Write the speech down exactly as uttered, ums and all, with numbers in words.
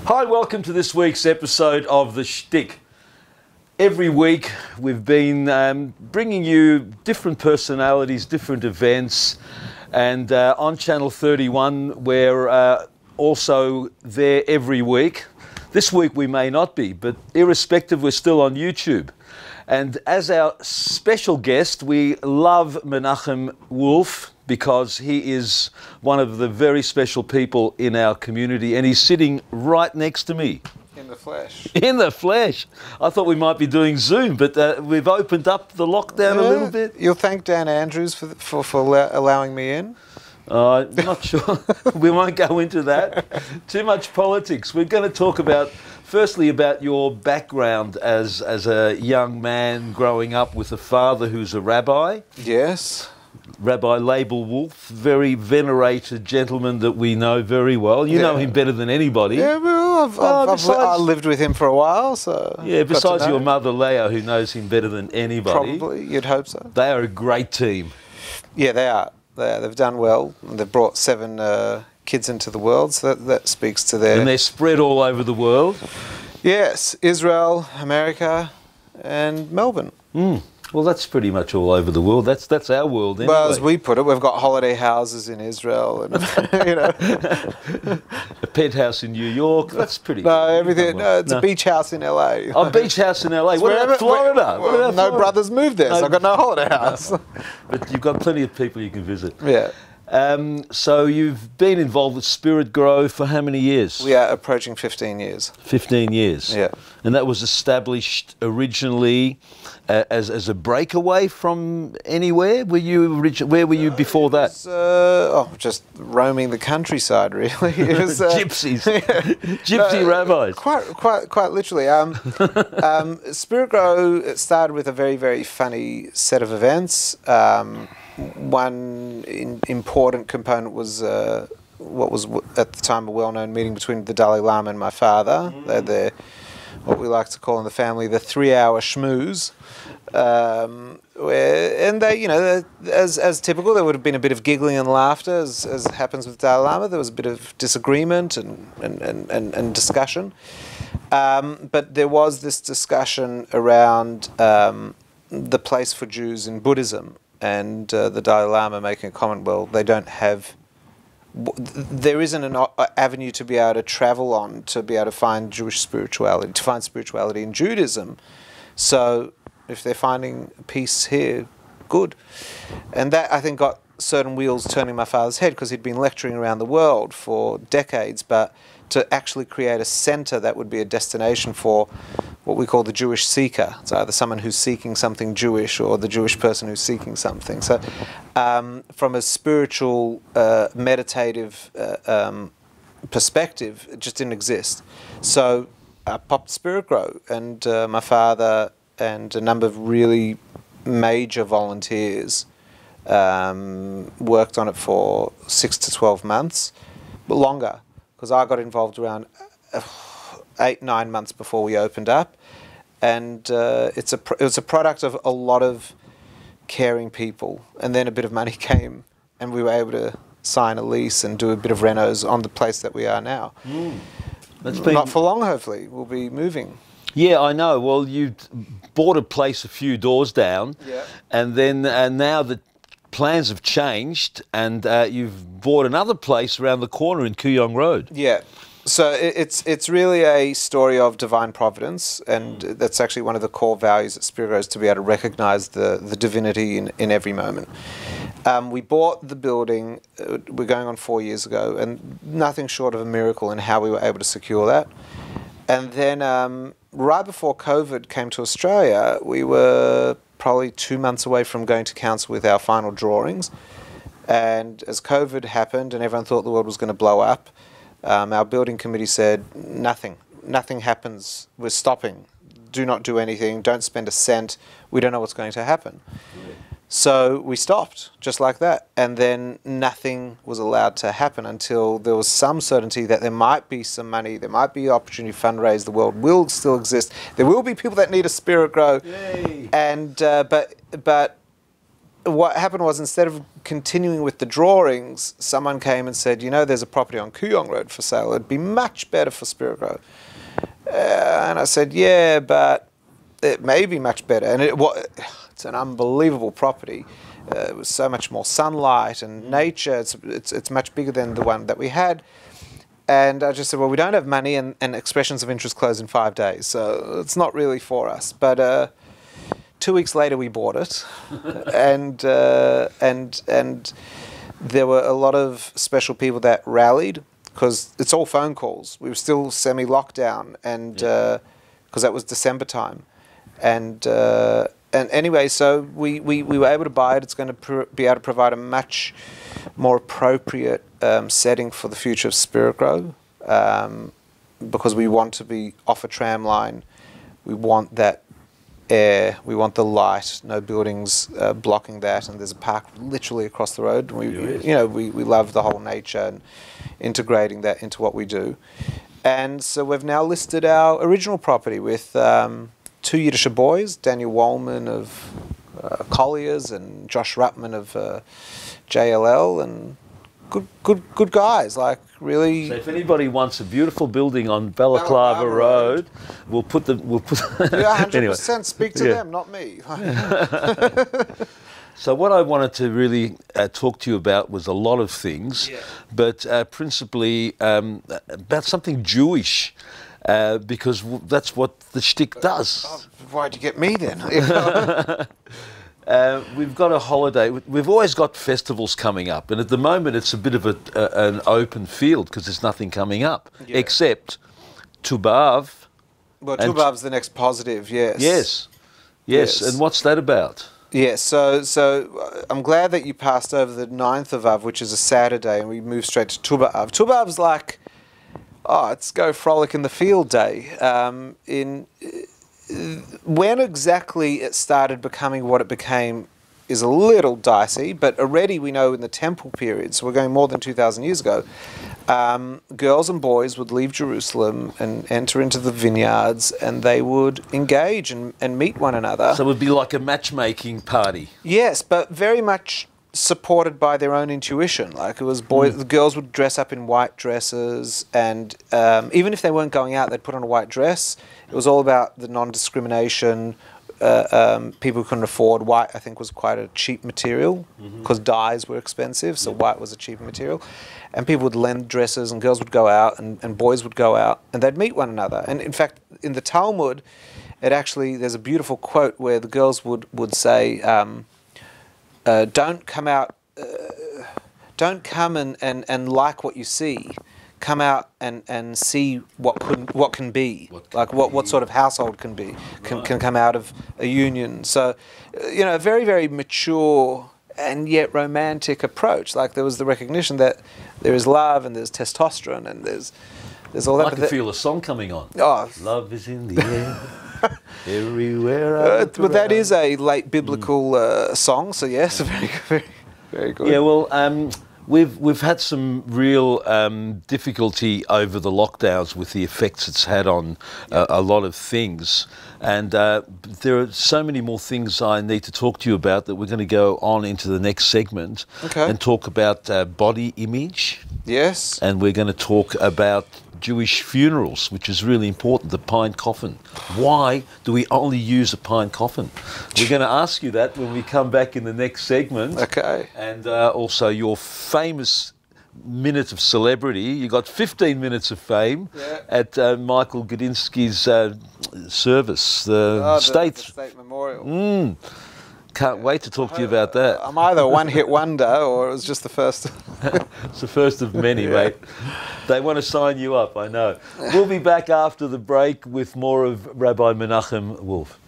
Hi, welcome to this week's episode of The Shtick. Every week we've been um, bringing you different personalities, different events, and uh, on Channel thirty-one we're uh, also there every week. This week we may not be, but irrespective, we're still on YouTube. And as our special guest, we love Menachem Wolf, because he is one of the very special people in our community, and he's sitting right next to me. In the flesh. In the flesh. I thought we might be doing Zoom, but uh, we've opened up the lockdown Yeah, a little bit. You'll thank Dan Andrews for for, for allowing me in. Uh, not sure. We won't go into that. Too much politics. We're going to talk about, firstly, about your background as, as a young man growing up with a father who's a rabbi. Yes. Rabbi Laibl Wolf, very venerated gentleman that we know very well. You yeah. know him better than anybody. Yeah, well, I've, well, I've, besides, I've lived with him for a while, so... Yeah, besides your mother, Leah, who knows him better than anybody. Probably, you'd hope so. They are a great team. Yeah, they are. They are. They've done well. They've brought seven uh, kids into the world, so that, that speaks to their... And they're spread all over the world. Yes, Israel, America, and Melbourne. Mm. Well, that's pretty much all over the world. That's that's our world, anyway. Well, as we put it, we've got holiday houses in Israel, and you know, a penthouse in New York. That's pretty. No, good. everything. No, it's no. a beach house in L A. Oh, beach house in L A. What about Florida? Well, what about no Florida? brothers moved there, no, so I've got no holiday house. No. But you've got plenty of people you can visit. Yeah. Um, so you've been involved with Spiritgrow for how many years? We are approaching fifteen years. fifteen years. Yeah. And that was established originally uh, as as a breakaway from anywhere. Were you origi- where were you uh, before that? Was, uh, oh, just roaming the countryside, really. It was, uh, Gypsies, gypsy no, rabbis. Quite, quite, quite literally. Um, um, Spiritgrow started with a very, very funny set of events. Um, One in, important component was uh, what was w at the time a well-known meeting between the Dalai Lama and my father. Mm. They had their, what we like to call in the family, the three-hour schmooze. Um, where, and they, you know, as as typical, there would have been a bit of giggling and laughter, as, as happens with Dalai Lama. There was a bit of disagreement and and, and, and, and discussion. Um, but there was this discussion around um, the place for Jews in Buddhism. And uh, the Dalai Lama making a comment, well, they don't have, there isn't an avenue to be able to travel on to be able to find Jewish spirituality, to find spirituality in Judaism. So if they're finding peace here, good. And that, I think, got certain wheels turning my father's head, because he'd been lecturing around the world for decades, but to actually create a center that would be a destination for what we call the Jewish seeker. It's either someone who's seeking something Jewish or the Jewish person who's seeking something. So um, from a spiritual, uh, meditative uh, um, perspective, it just didn't exist. So I popped Spiritgrow, and uh, my father and a number of really major volunteers um, worked on it for six to twelve months, but longer, because I got involved around uh, eight, nine months before we opened up. And uh, it's a pr it was a product of a lot of caring people. And then a bit of money came, and we were able to sign a lease and do a bit of renos on the place that we are now. Mm. That's been... Not for long, hopefully. We'll be moving. Yeah, I know. Well, you bought a place a few doors down, yeah. and then uh, now the plans have changed, and uh, you've bought another place around the corner in Kuyong Road. Yeah. So it, it's it's really a story of divine providence, and that's actually one of the core values at Spiritgrow, is to be able to recognise the, the divinity in, in every moment. Um, we bought the building, uh, we're going on four years ago, and nothing short of a miracle in how we were able to secure that. And then um, right before COVID came to Australia, we were probably two months away from going to council with our final drawings. And as COVID happened and everyone thought the world was going to blow up, um, our building committee said, nothing, nothing happens, we're stopping, do not do anything, don't spend a cent, we don't know what's going to happen. Yeah. So we stopped, just like that, and then nothing was allowed to happen until there was some certainty that there might be some money, there might be opportunity to fundraise, the world will still exist, there will be people that need a Spiritgrow, and uh, but but what happened was, instead of continuing with the drawings, someone came and said, you know, there's a property on Kooyong Road for sale. It'd be much better for Spiritgrow. Uh, and I said, yeah, but it may be much better. And it, what, it's an unbelievable property. Uh, it was so much more sunlight and nature. It's, it's, it's much bigger than the one that we had. And I just said, well, we don't have money, and, and expressions of interest close in five days. So it's not really for us. But uh, two weeks later, we bought it. and, uh, and, and there were a lot of special people that rallied, because it's all phone calls. We were still semi-lockdown, and because yeah. uh, that was December time. And uh, and anyway, so we, we, we were able to buy it. It's going to pr be able to provide a much more appropriate um, setting for the future of Spiritgrow, um, because we want to be off a tram line. We want that air. We want the light. No buildings uh, blocking that. And there's a park literally across the road. We, you know, we, we love the whole nature and integrating that into what we do. And so we've now listed our original property with um, two Yiddish boys, Daniel Wollman of uh, Collier's and Josh Ruttman of uh, J L L, and good, good, good guys. Like really. So if anybody wants a beautiful building on Balaclava, Balaclava Road, Road, we'll put the we'll put. Yeah, one hundred percent. Anyway. Speak to yeah. them, not me. So what I wanted to really uh, talk to you about was a lot of things, yeah. but uh, principally um, about something Jewish. Uh, because w that's what the Shtick does. Oh, why'd you get me then? uh, we've got a holiday. We've always got festivals coming up, and at the moment it's a bit of a, a, an open field because there's nothing coming up yeah. except Tu B'Av. Well, Tu B'Av's the next positive, yes. yes. Yes, yes. And what's that about? Yeah, so so uh, I'm glad that you passed over the ninth of Av, which is a Saturday, and we moved straight to Tu B'Av. Tu B'Av's like, oh, it's go frolic in the field day. Um, in uh, when exactly it started becoming what it became is a little dicey, but already we know in the temple period, so we're going more than two thousand years ago, um, girls and boys would leave Jerusalem and enter into the vineyards, and they would engage and, and meet one another. So it would be like a matchmaking party. Yes, but very much supported by their own intuition. Like it was boys, mm. the girls would dress up in white dresses, and um, even if they weren't going out, they'd put on a white dress. It was all about the non-discrimination. Uh, um, people who couldn't afford white, I think, was quite a cheap material because mm-hmm. dyes were expensive, so yeah. white was a cheaper material. And people would lend dresses, and girls would go out, and, and boys would go out, and they'd meet one another. And in fact, in the Talmud, it actually, there's a beautiful quote where the girls would, would say, um, Uh, don't come out, uh, don't come and, and, and like what you see. Come out and, and see what could what can be, what can like what, be. what sort of household can be, can, right. can come out of a union. So, uh, you know, a very, very mature and yet romantic approach. Like there was the recognition that there is love and there's testosterone and there's there's all that. I can feel a song coming on. Oh, love is in the air. Everywhere. Uh, well, that is a late biblical mm. uh, song, so yes, very, very, very good. Yeah, well, um, we've we've had some real um, difficulty over the lockdowns with the effects it's had on uh, a lot of things, and uh, there are so many more things I need to talk to you about that we're going to go on into the next segment okay. and talk about uh, body image. Yes. And we're going to talk about Jewish funerals, which is really important, the pine coffin. Why do we only use a pine coffin? We're going to ask you that when we come back in the next segment. Okay. And uh, also your famous minute of celebrity. You got fifteen minutes of fame yeah. at uh, Michael Gudinski's uh, service, the, oh, state. the, the state memorial. Mm. Can't wait to talk to you about that. I'm either a one-hit wonder or it was just the first. It's the first of many, yeah. mate. They want to sign you up, I know. We'll be back after the break with more of Rabbi Menachem Wolf.